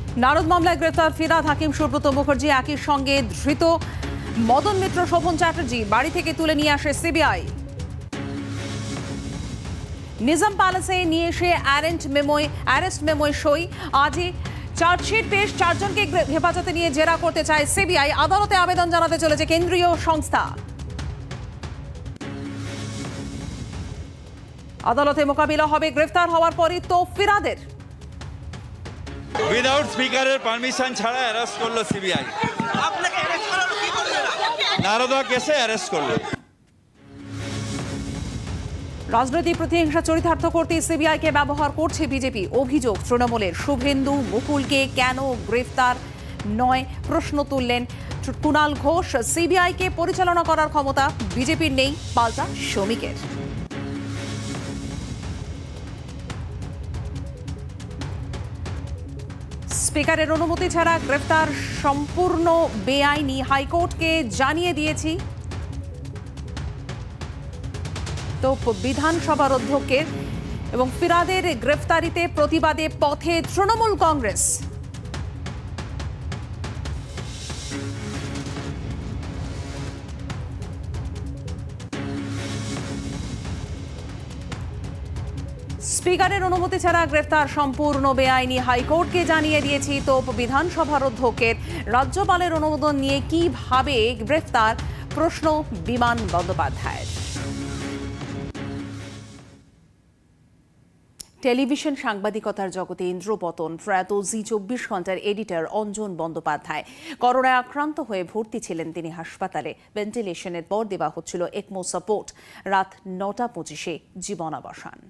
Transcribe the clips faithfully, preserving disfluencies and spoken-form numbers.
নারদ মামলায় গ্রেফতার ফিরাদ হাকিম সুব্রত মুখার্জি একই সঙ্গে ধৃত মদন মিত্র শোভন চ্যাটার্জি বাড়ি থেকে তুলে নিয়ে আসে সিবিআই। নিজাম প্যালেসে নিয়ে এসে অ্যারেন্ট মেমোয় অ্যারেস্ট মেমোয় সই। আজই চার্জশিট পেশ, চারজনকে হেফাজতে নিয়ে জেরা করতে চায় সিবিআই। আদালতে আবেদন জানাতে চলেছে কেন্দ্রীয় সংস্থা। আদালতে মোকাবিলা হবে গ্রেফতার হওয়ার পরই তো ফিরাদের। উইদাউট স্পিকারের পারমিশন ছাড়া অ্যারেস্ট করলো সিবিআই। আপনাকে অ্যারেস্ট করালো কি করলো? নারদা কেসে অ্যারেস্ট করলো। রাজনৈতিক প্রতিহিংসা চরিতার্থ করতে সিবিআইকে ব্যবহার করছে বিজেপি। অভিযোগ তৃণমূলের। শুভেন্দু মুকুলকে কেন গ্রেফতার নয় প্রশ্ন তুললেন কুণাল ঘোষ। সিবিআইকে পরিচালনা করার ক্ষমতা বিজেপির নেই, পাল্টা শ্রমিকের। স্পিকারের অনুমতি ছাড়া গ্রেফতার সম্পূর্ণ বেআইনি, হাইকোর্টকে জানিয়ে দিয়েছি। তো বিধানসভার অধ্যক্ষের এবং ফিরাদের গ্রেফতারিতে প্রতিবাদে পথে তৃণমূল কংগ্রেস। স্পিকারের অনুমতি ছাড়া গ্রেফতার সম্পূর্ণ বেআইনি, হাইকোর্টকে জানিয়ে দিয়েছি। তো বিধানসভার অধ্যক্ষের রাজ্যপালের অনুমোদন নিয়ে কিভাবে গ্রেফতার প্রশ্ন বিমান বন্দ্যোপাধ্যায়ের। টেলিভিশন সাংবাদিকতার জগতে ইন্দ্রপতন প্রয়াত জি চব্বিশ ঘন্টার এডিটর অঞ্জন বন্দ্যোপাধ্যায়। করোনায় আক্রান্ত হয়ে ভর্তি ছিলেন তিনি হাসপাতালে। ভেন্টিলেশনের পর দেওয়া হচ্ছিল একমো সাপোর্ট। রাত নটা পঁচিশে জীবনাবসান।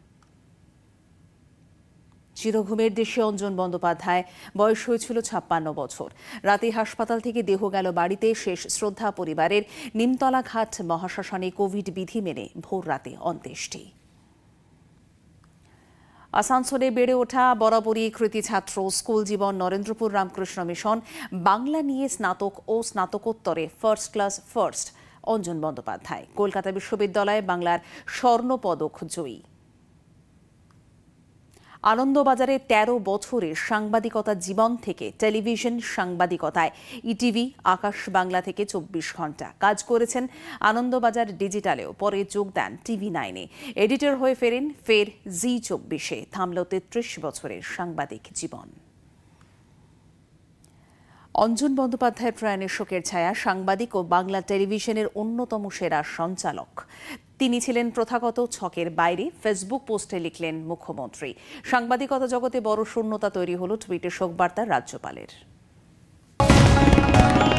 চিরঘুমের দেশে অঞ্জন বন্দ্যোপাধ্যায়। বয়স হয়েছিল ছাপ্পান্ন বছর। রাতে হাসপাতাল থেকে দেহ গেল বাড়িতে। শেষ শ্রদ্ধা পরিবারের। নিমতলা ঘাট মহাশ্মশানে কোভিড বিধি মেনে ভোর রাতে অন্ত্যেষ্টি। আসানসোলে বেড়ে ওঠা বরাবরই কৃতি ছাত্র। স্কুল জীবন নরেন্দ্রপুর রামকৃষ্ণ মিশন। বাংলা নিয়ে স্নাতক ও স্নাতকোত্তরে first class first Anjan Bandyopadhyay. Kolkata বিশ্ববিদ্যালয়ে বাংলার স্বর্ণপদক জয়ী। আনন্দবাজারে তেরো বছরের সাংবাদিকতা জীবন থেকে টেলিভিশন সাংবাদিকতায় ইটিভি, আকাশ বাংলা থেকে চব্বিশ ঘন্টা কাজ করেছেন। আনন্দবাজার ডিজিটালেও পরে যোগ দেন টিভি নাইনে। এডিটর হয়ে ফেরেন ফের জি চব্বিশে। থামল তেত্রিশ বছরের সাংবাদিক জীবন। অঞ্জন বন্দ্যোপাধ্যায়ের প্রয়াণের শোকের ছায়া। সাংবাদিক ও বাংলা টেলিভিশনের অন্যতম সেরা সঞ্চালক তিনি ছিলেন। প্রথাগত ছকের বাইরে ফেসবুক পোস্টে লিখলেন মুখ্যমন্ত্রী। সাংবাদিকতা জগতে বড় শূন্যতা তৈরি হল টুইটে শোকবার্তা রাজ্যপালের।